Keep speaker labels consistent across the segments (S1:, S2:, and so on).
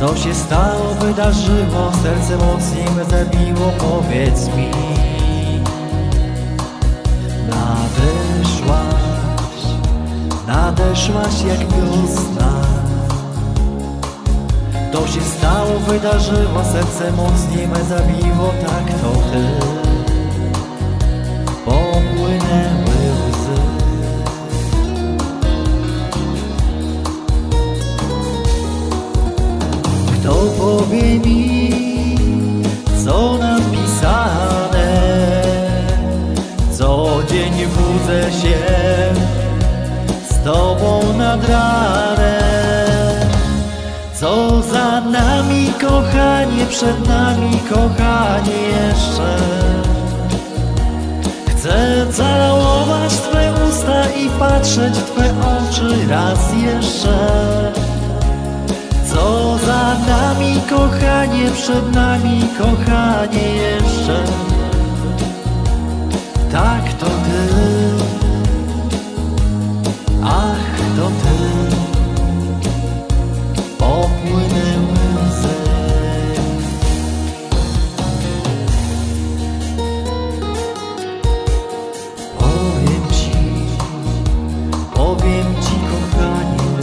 S1: Co się stało, wydarzyło, serce mocniej me zabiło, powiedz mi. Nadeszłaś jak wiosna. To się stało, wydarzyło, serce mocniej me zabiło, tak to ty. Popłynęły łzy. Kto powie mi, co napisane? Co dzień budzę się z tobą nad ranem. Co za nami, kochanie, przed nami, kochanie, jeszcze. Chcę całować twe usta i patrzeć w twe oczy raz jeszcze. Co za nami, kochanie, przed nami, kochanie, jeszcze. Tak to ty, ach to ty, popłynęły łzy. Powiem ci kochanie,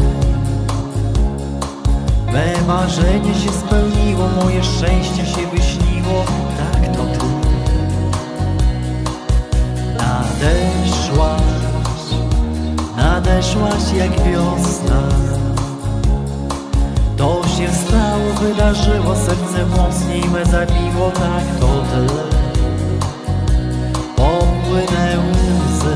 S1: me marzenie się spełniło, moje szczęście się wyśniło, tak to ty. Nadeszłaś jak wiosna. To się stało, wydarzyło, serce mocniej me zabiło, tak to ty. Popłynęły łzy.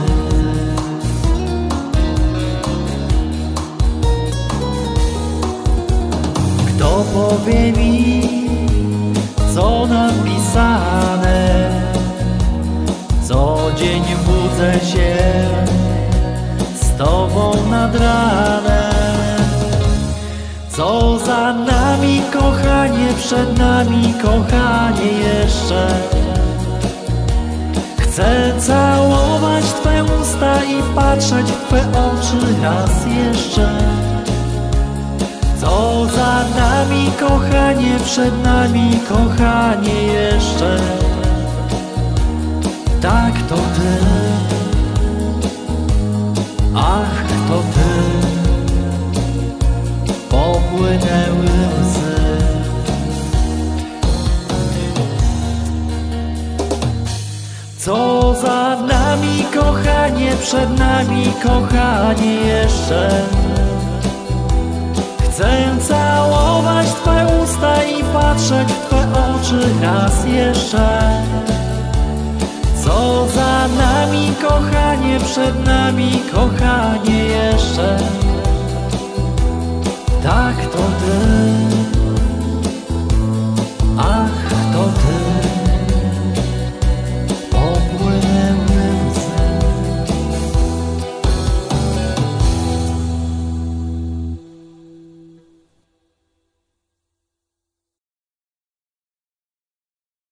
S1: Kto powie mi, co napisane? Co dzień budzę się z tobą nad ranem. Co za nami, kochanie, przed nami, kochanie, jeszcze. Chcę całować twe usta i patrzeć w twe oczy raz jeszcze. Co za nami, kochanie, przed nami, kochanie, jeszcze. Tak to ty, ach to ty, popłynęły łzy. Co za nami, kochanie, przed nami, kochanie, jeszcze. Chcę całować twe usta i patrzeć w twe oczy raz jeszcze. Co za nami, kochanie, przed nami, kochanie, jeszcze. Tak to ty.